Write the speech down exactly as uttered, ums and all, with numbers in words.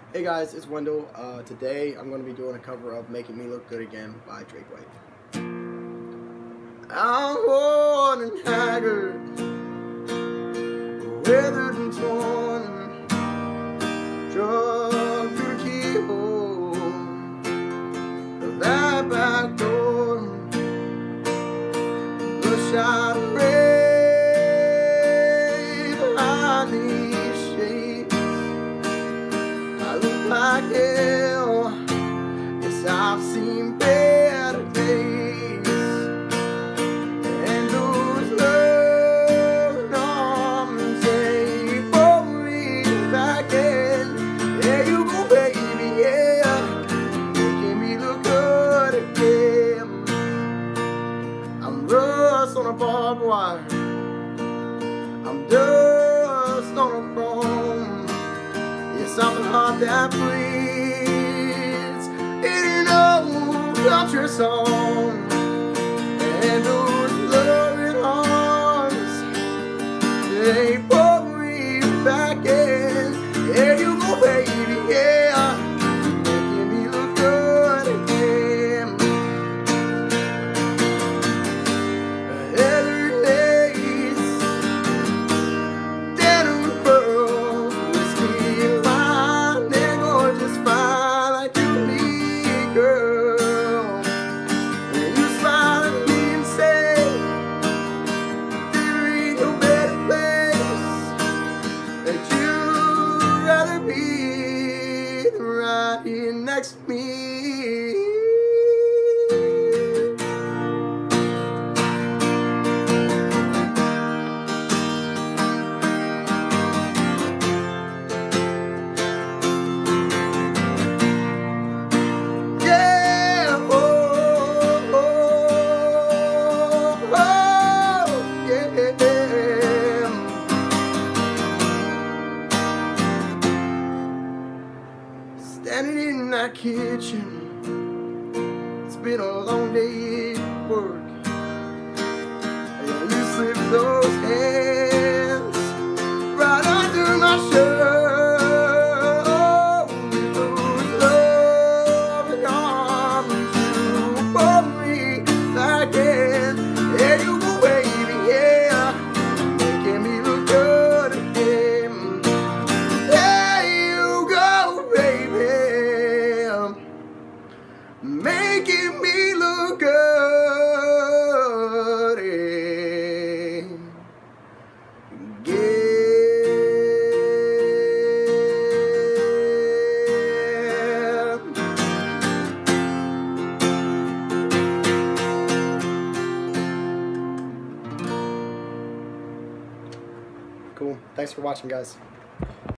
Hey guys, it's Wendell. Uh, today I'm going to be doing a cover of Making Me Look Good Again by Drake White. I'm worn and haggard, weathered and torn, drug through the keyhole of that back door, the shot of ray behind these shades. I look like hell, yes, I've seen better days, and those loving arms, they pull me back in. There you go, baby, yeah, making me look good again. I'm rust on a barbed wire, I'm dust on a chrome. Yes, I'm the heart that bleeds in an old country song, and those loving arms, they pull me back in. There you go, baby, yeah, making me look good again. Every day's denim pearls, whiskey wine, they're going just fine like you need, girl. When you smile at me and say there ain't no better place that you'd rather be than right here next to me. Standing in that kitchen, it's been a long day at work, and you slip those hands right under my shirt. Oh, with those loving arms, you pull me back in. There you go, baby, yeah, making me look good again. There you go, baby, making me look good again. Cool. Thanks for watching, guys.